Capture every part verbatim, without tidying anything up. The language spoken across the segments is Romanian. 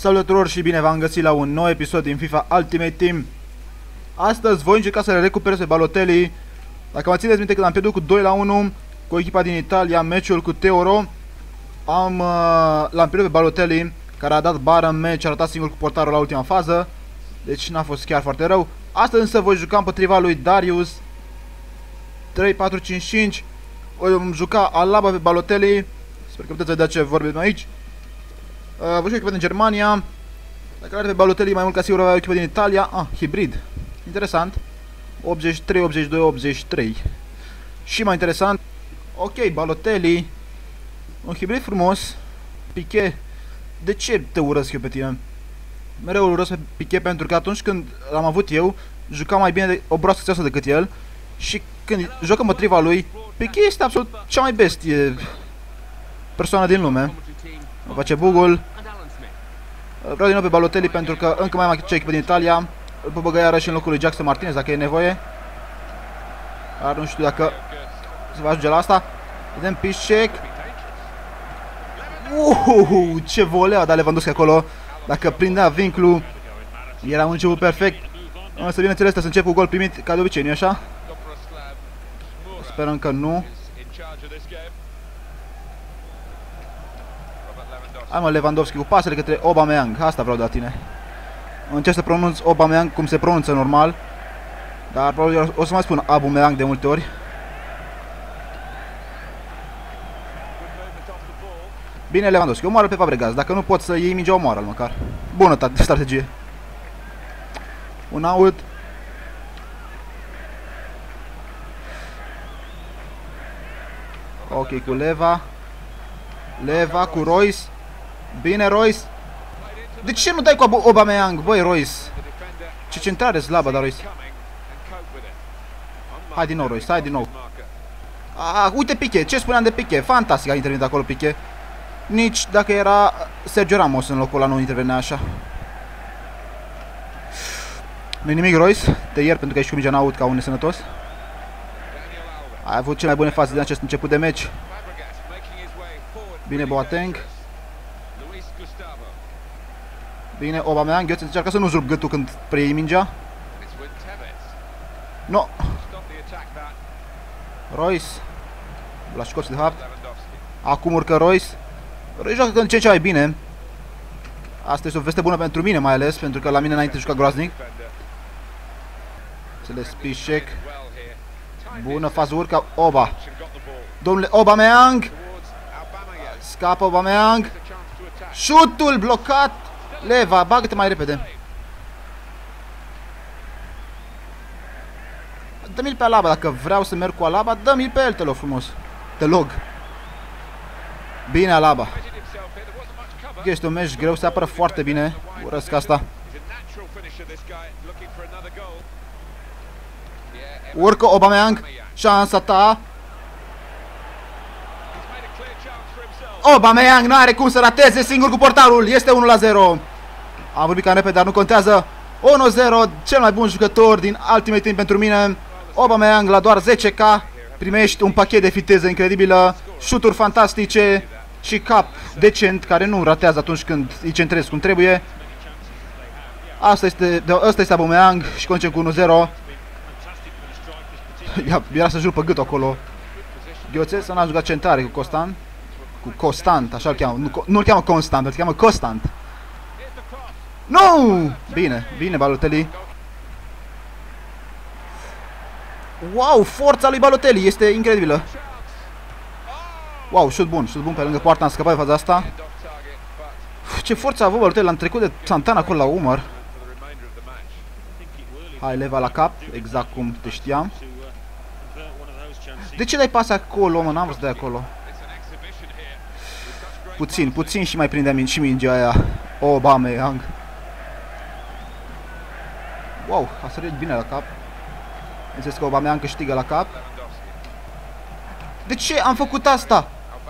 Salut tuturor și bine v-am găsit la un nou episod din FIFA Ultimate Team. Astăzi voi încerca să le recuperez pe Balotelli. Dacă mă țineți minte, când am pierdut cu doi la unu cu echipa din Italia, meciul cu Teoro, am uh, l-am pierdut pe Balotelli, care a dat bară în meci, a arătat singur cu portarul la ultima fază. Deci n-a fost chiar foarte rău. Astăzi însă voi juca împotriva lui Darius trei patru cinci cinci. Voi juca Alaba pe Balotelli. Sper că puteți vedea ce vorbim aici. Uh, voi juca echipa din Germania. Dacă are pe Balotelli, mai mult ca sigur avea o echipă din Italia. Ah, hibrid. Interesant. optzeci și trei, optzeci și doi, optzeci și trei. Și mai interesant. Ok, Balotelli. Un hibrid frumos. Piqué. De ce te urăsc eu pe tine? Mereu îl urăsc pe Piqué pentru că atunci când l-am avut eu, jucam mai bine de o broască țeasă decât el. Și când joc împotriva lui, Piqué este absolut cea mai bestie persoană din lume. Mă face bugul. Vreau din nou pe Balotelli pentru că încă mai am acea echipă din Italia. Îl pot băga iarăși în locul lui Jackson Martinez dacă e nevoie. Dar nu știu dacă se va ajunge la asta. Vedem Piszczek. Uhuhu, ce voleu a dat Lewandowski acolo. Dacă prindea vincul, era un început perfect. Însă bineînțeles să încep cu gol primit ca de obicei, nu-i așa? Sperăm că nu. Hai mă, Lewandowski cu pasele către Aubameyang. Asta vreau de la tine. Încerc să pronunț Aubameyang cum se pronunță normal. Dar probabil o să mai spun Aubameyang de multe ori. Bine, Lewandowski, omoară pe Fabregas. Dacă nu pot să iei mingea, omoară-l măcar. Bună strategie. Un out. Ok, cu Leva. Leva cu Royce. Bine, Royce. De ce nu dai cu Aubameyang, băi, Royce? Ce centrare slabă, dar Royce. Hai din nou, Royce, hai din nou. Ah, uite Piqué, ce spuneam de Piqué? Fantastic a intervenit acolo Piqué. Nici dacă era Sergio Ramos în locul ăla nu intervenea așa. Nu-i nimic, Royce. Te iert pentru că ești cu mingea în aut ca un nesănătos. Ai avut cele mai bune faze din acest început de meci. Bine, Boateng. Bine, Aubameyang, Götze încearcă să nu zrup gâtul când preiei mingea. No. Royce. Blaşkovski de fapt. Acum urcă Royce. Royce joacă în ce ce mai bine. Asta este o veste bună pentru mine mai ales, pentru că la mine înainte juca groaznic. Înțeles, Piszczek. Bună fază, urcă Oba. Domnule Aubameyang. Scapă Aubameyang. Șutul blocat. Leva, bagă-te mai repede. Dă-mi-l pe Alaba, dacă vreau să merg cu Alaba, dă-mi-l pe el, te log frumos. Te log. Bine, Alaba. Este un meci greu, se apără foarte bine. Urăsc asta. Urcă Aubameyang. Șansa ta. Aubameyang nu are cum să rateze, singur cu portarul. Este unu la zero. Am vorbit cam repede, dar nu contează. unu zero, cel mai bun jucător din Ultimate Team pentru mine. Aubameyang la doar zece K. Primești un pachet de viteză incredibilă, șuturi fantastice și cap decent care nu ratează atunci când îi centrezi cum trebuie. Asta este, asta este Aubameyang și concem cu unu zero. Era să jur pe gât acolo. Götze să n-a jucat centrare cu Constant. Cu Constant, așa îl cheamă. Nu, nu îl cheamă Constant, îl cheamă Constant. Nu! Bine, bine Balotelli. Wow, forța lui Balotelli este incredibilă. Wow, șut bun, șut bun pe lângă poartă, am scăpat de faza asta. Uf, ce forță a avut Balotelli, l-am trecut de Santana acolo la umăr. Hai, Leva la cap, exact cum te știam. De ce dai pas acolo, mă? N-am vrut să dai acolo. Puțin, puțin și mai prindea și mingea aia. Aubameyang. Wow, a sărit bine la cap. Înțeles că Aubameyang câștigă la cap. De ce am făcut asta?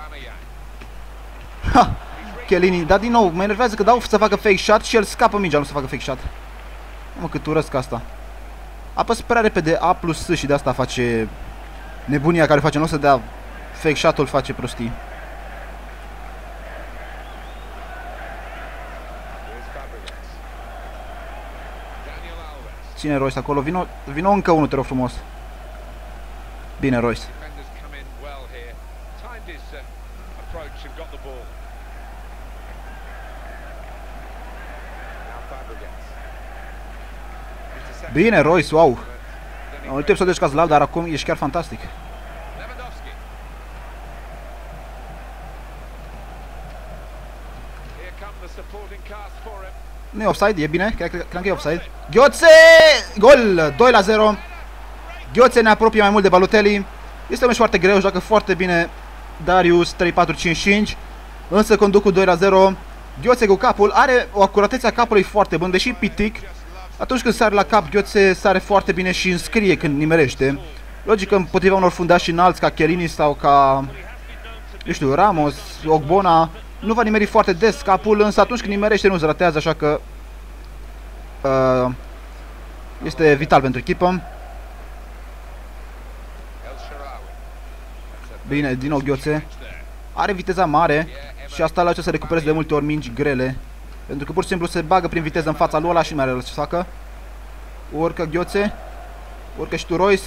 Ha! Chiellini, dar din nou, mă enervează că dau să facă fake shot și el scapă mingea, nu să facă fake shot. Mă, cât urăsc asta. Apăs prea repede A plus S și de asta face nebunia care face, nu o să dea fake shot-ul, face prostii. Ține Royce acolo. Vino, vino încă unul, te rog frumos. Bine, Royce. Bine, Royce, wow. În ultimul episod ești ca slab, dar acum ești chiar fantastic. Nu e offside, e bine, cred, cred, cred că e offside. Gheoțe! Gol! doi la zero. Gheoțe ne apropie mai mult de Balotelli. Este un meci foarte greu, joacă foarte bine Darius, trei patru cinci cinci. Însă conduc cu doi la zero. Gheoțe cu capul, are o acuratețe a capului foarte bună, deși pitic. Atunci când sare la cap, Gheoțe sare foarte bine și înscrie când nimerește. Logic că împotriva unor fundași înalți ca Chiellini sau ca, nu știu, Ramos, Ogbona, nu va nimeri foarte des capul, însă atunci când nimerește nu se ratează, așa că uh, este vital pentru echipă. Bine, din nou Gheoțe. Are viteza mare și asta la ce să recupereze de multe ori mingi grele. Pentru că pur și simplu se bagă prin viteză în fața lui ăla și nu mai are ce să facă. Urcă Gheoțe. Urcă și tu Royce.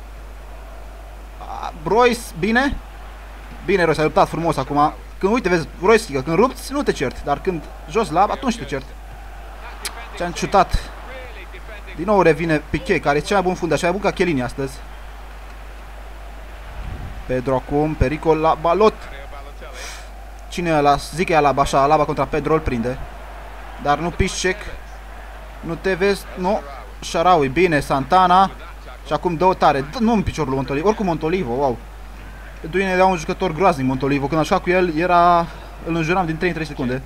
Royce, bine? Bine, Royce, ai luptat frumos acum. Când, uite, vezi, Royce, că când rupți, nu te certi. Dar când jos lab, atunci te certi. Ce-am ciutat. Din nou revine Piqué, care e cel mai bun fundaș, cel mai bun ca Chiellini astăzi. Pedro acum, pericol la balot. Cine e ăla? Zic că e Alaba, așa, Alaba contra Pedro, îl prinde. Dar nu Piszczek. Nu te vezi, nu. Shaarawy, bine, Santana. Și acum dă-o tare, nu în piciorul lui Montolivo, oricum Montolivo, wow. Pentru mine era un jucător groaznic Montolivo, când așa cu el, era, îl înjuram din trei în trei secunde.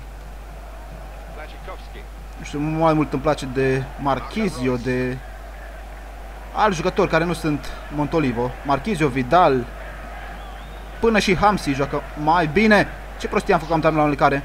Nu știu, mai mult îmi place de Marchisio, de alți jucători care nu sunt Montolivo. Marchisio, Vidal, până și Hamsi joacă mai bine. Ce prostie am făcut, am terminat la care.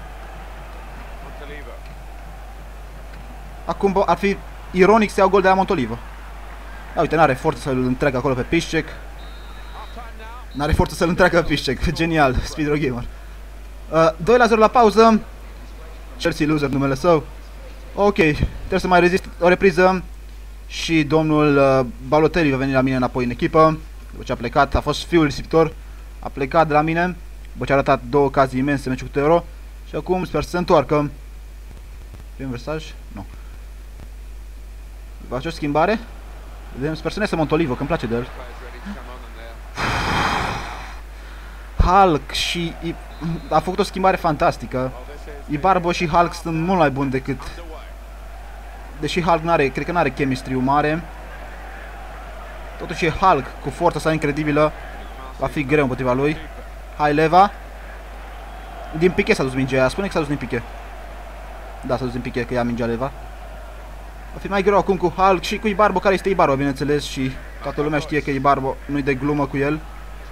Acum ar fi ironic să iau gol de la Montolivo. Da, uite, n-are forță să-l întreagă acolo pe Piszczek. N-are forță să-l întreagă pe Piszczek. Genial, Speedro Gamer. Uh, doi la zero la pauză. Chelsea loser numele său. Ok, trebuie să mai rezist o repriză. Și domnul uh, Balotelli va veni la mine înapoi în echipă. După ce a plecat, a fost fiul risipitor. A plecat de la mine. După ce a arătat două ocazii imense în meciul cu Euro. Și acum sper să se întoarcă. Prin versaj? Nu. Face o schimbare. Vedem, sper să nu iasă Montolivo, că îmi place de el. Hulk și... a făcut o schimbare fantastică. Ibarbo și Hulk sunt mult mai buni decât... Deși Hulk n-are, cred că n-are chemistry-ul mare. Totuși e Hulk cu forța sa incredibilă. Va fi greu împotriva lui. Hai, Leva. Din Piqué s-a dus mingea aia. Spune că s-a dus din Piqué. Da, s-a dus din Piqué, că ia mingea Leva. Va fi mai greu acum cu Hulk și cu Ibarbo, care este Ibarbo, bineînțeles. Și toată lumea știe că Ibarbo nu-i de glumă cu el.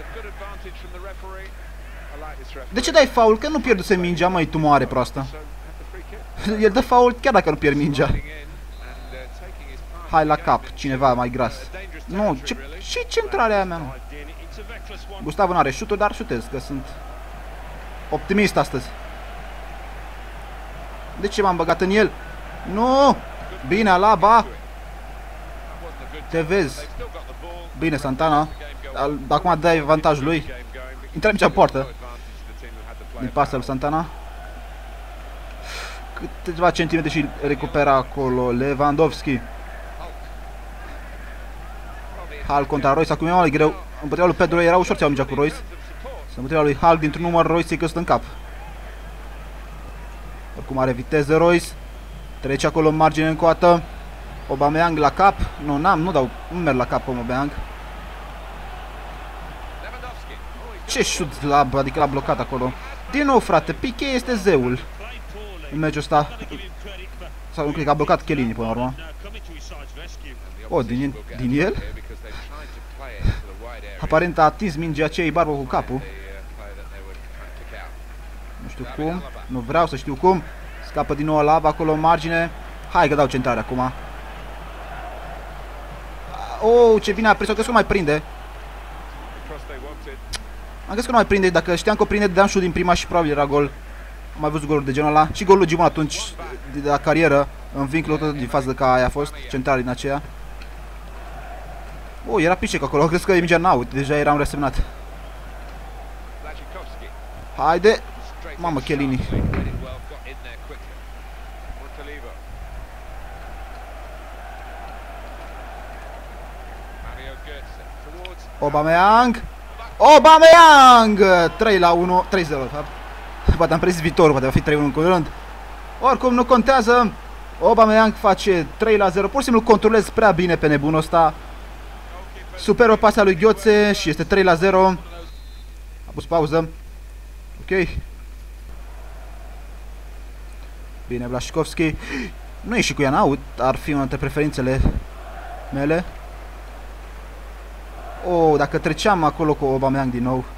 De ce dai foul? Că nu pierduse mingea, măi, tu moare proastă. El dă foul chiar dacă nu pierd mingea. Hai la cap, cineva mai gras. Nu, ce, ce centrare aia mea, nu? Gustavo nu are șuturi, dar șutez, că sunt optimist astăzi. De ce m-am băgat în el? Nu! Bine, Alaba! Te vezi. Bine, Santana. Acum dai avantajul lui. Intră în cea poartă. Din pasă lui Santana. Câteva centimetri și recupera acolo Lewandowski. Hulk contra Royce, acum e mai greu. Împotriva lui Pedro era ușor să iau mingea cu Royce. Împotriva lui Hulk, dintr-un număr, Royce îi căstă în cap. Oricum are viteză Royce. Trece acolo în margine în coată. Aubameyang la cap. Nu, n-am, nu dau, nu merg la cap Aubameyang. Ce șut slab, adică l-a blocat acolo. Din nou, frate, Piqué este zeul în meciul ăsta. Sau nu cred că a blocat Chiellini până la urmă. O, din, din el? Aparent a atins mingea aceea Ibarbo cu capul. Nu știu cum, nu vreau să știu cum. Scapă din nou Alaba acolo în margine. Hai că dau centrare acum. Oh, ce bine a prins-o, că nu mai prinde. Am crezut că nu mai prinde, dacă știam că o prinde, dădeam șut din prima și probabil era gol. Am mai văzut goluri de genul ăla. Și golul Gimon atunci, de la carieră. în vincul tot din fază ca aia a fost, central din aceea. Oh, era Picek acolo, cred că e mingea n-out, deja eram resemnat. Haide! Mamă, Chiellini. Aubameyang! Aubameyang! trei la unu, trei zero de fapt. Poate am prezis viitorul, poate va fi trei unu în curând. Oricum nu contează. Aubameyang face trei la zero. Pur și simplu controlez prea bine pe nebunul ăsta. Superbă pasea lui Götze și este trei la zero. A pus pauză. Ok. Bine, Blaszczykowski. Nu e și cu Ianaut, ar fi una dintre preferințele mele. Oh, dacă treceam acolo cu Aubameyang din nou.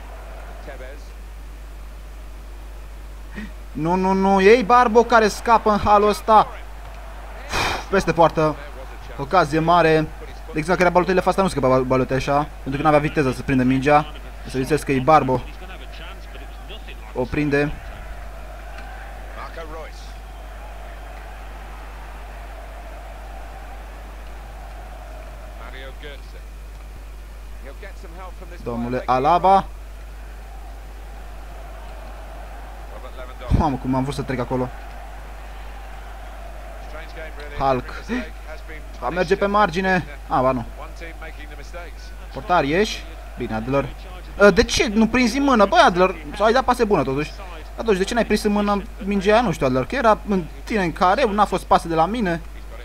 Nu, nu, nu, ei Barbo care scapă în halul ăsta. Peste poartă. Ocazie mare. De exemplu, că era Balotelli, asta nu scăpa Balotelli așa, pentru că nu avea viteză să prindă mingea. Să vedeți că e Barbo. O prinde. Domnule Alaba. Mamă, cum am vrut să trec acolo. Hulk. Va merge pe margine. A, ba nu. Portar, ieși. Bine, Adler. De ce nu prinzi în mână? Băi, Adler, sau ai dat pase bună totuși. Atunci, de ce n-ai prins în mână mingea aia? Nu știu, Adler, că era în tine în care, n-a fost pase de la mine.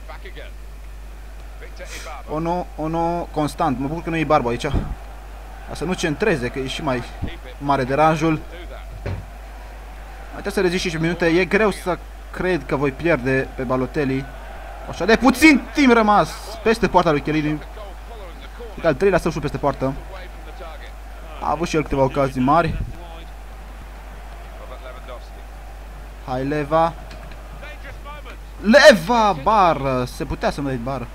O nu, o nu, constant. Mă bucur că nu e Barbo aici. Ca să nu centreze, că e și mai mare deranjul. Mai trebuie să rezist cinci minute. E greu să cred că voi pierde pe Balotelli. Așa de puțin timp rămas. Peste poarta lui Chiellini. E al treilea său șut peste poartă. A avut și el câteva ocazii mari. Hai, Leva. Leva! Bară! Se putea să-mi dai bară.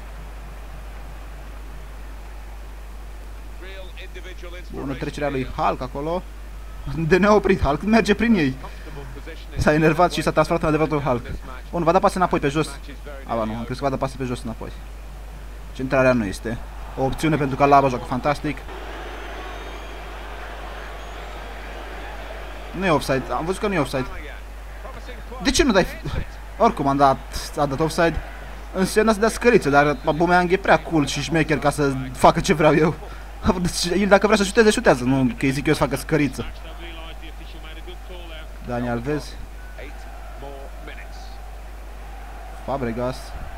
Bună trecerea lui Hulk acolo. De neoprit, Hulk merge prin ei. S-a enervat și s-a transformat în adevăratul Hulk. Bun, va da pase înapoi pe jos. A, ba nu, am crezut că va da pase pe jos înapoi. Centrarea nu este o opțiune pentru că Alaba joacă fantastic. Nu e offside, am văzut că nu e offside. De ce nu dai... Oricum am dat, a dat offside. Înseamnă să dea scăriță, dar Aubameyang e prea cool și șmecher ca să facă ce vreau eu. El dacă vrea să șuteze, șutează, nu că îi zic eu să facă scăriță. Dani Alves. Fabregas.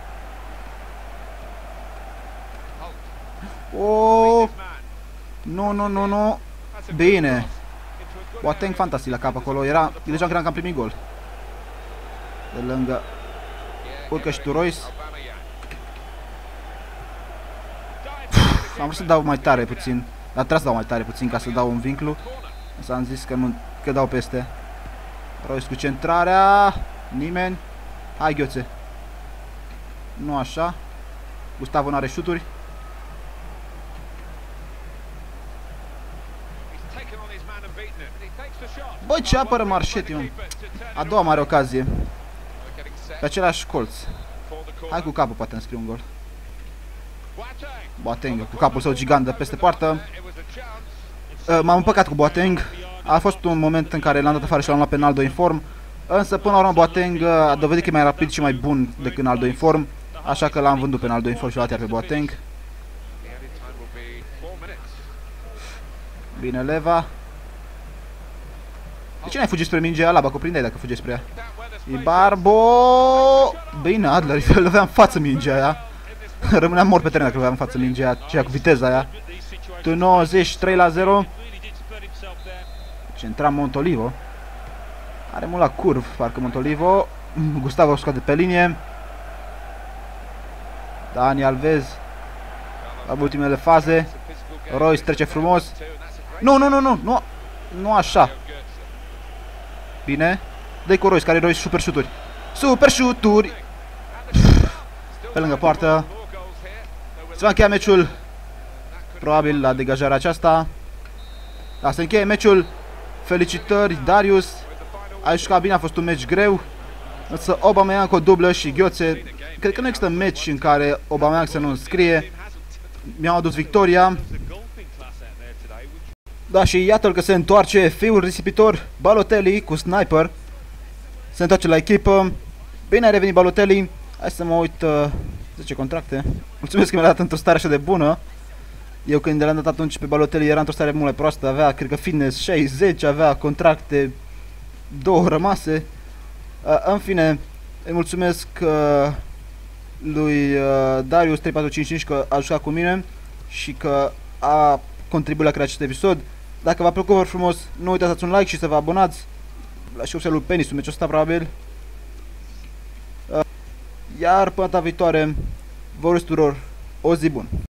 Oh! Nu, nu, nu, nu. Bine. Boateng fantastic la cap acolo. Era, deja credeam că am primit gol. De lângă. Urcă și tu Royce. Am vrut să dau mai tare puțin. Dar trebuie să dau mai tare puțin ca să dau un vinclu. Însă am zis că nu, că dau peste. Royce cu centrarea. Nimeni. Hai, Götze. Nu așa. Gustavo nu are șuturi. Băi, ce apără Marchetti, mă. A doua mare ocazie. Pe același colț. Hai cu capul, poate îmi scriu un gol. Boateng cu capul său gigant de peste poartă. M-am împăcat cu Boateng. A fost un moment în care l-am dat afară și l-am luat pe Naldo inform. Însă până la urmă Boateng a dovedit că e mai rapid și mai bun decât Naldo inform. Așa că l-am vândut pe Naldo inform și l-am luat iar pe Boateng. Bine, Leva. De ce n-ai fugit spre mingea Alaba? Că o prindeai dacă fugeai spre ea. E Barbo. Bine, Adler, îl aveam în față mingea aia. Rămâneam mort pe teren dacă aveam în față mingea aia, ceea cu viteza aia. nouăzeci, trei la zero. Centra Montolivo. Are mult la curv, parcă Montolivo. Gustavo scoate pe linie. Dani Alves. La ultimele faze. Royce trece frumos. Nu, nu, nu, nu, nu. Nu așa. Bine. Dă-i cu Royce, care Royce super șuturi. Super șuturi. Pe lângă poartă. Se va încheia meciul. Probabil la degajarea aceasta. Da, se încheie meciul. Felicitări, Darius. Ai jucat bine, a fost un meci greu. Însă Aubameyang cu o dublă și Gheoțe. Cred că nu există meci în care Aubameyang să nu înscrie. Mi-au adus victoria. Da, și iată-l că se întoarce fiul risipitor Balotelli cu sniper. Se întoarce la echipă. Bine ai revenit, Balotelli. Hai să mă uit uh, zece contracte. Mulțumesc că mi-a dat într-o stare așa de bună. Eu când l-am dat atunci pe Balotelli era într-o stare mult mai proastă. Avea, cred că fitness șaizeci, avea contracte două rămase. uh, În fine, îi mulțumesc uh, lui uh, Darius trei patru cinci cinci că a jucat cu mine și că a contribuit la crearea acestui episod. Dacă v-a plăcut, vă frumos, nu uitați să dați un like și să vă abonați. La și lui Penis, un meciul ăsta probabil. uh, Iar până data viitoare, vă urez tuturor o zi bună.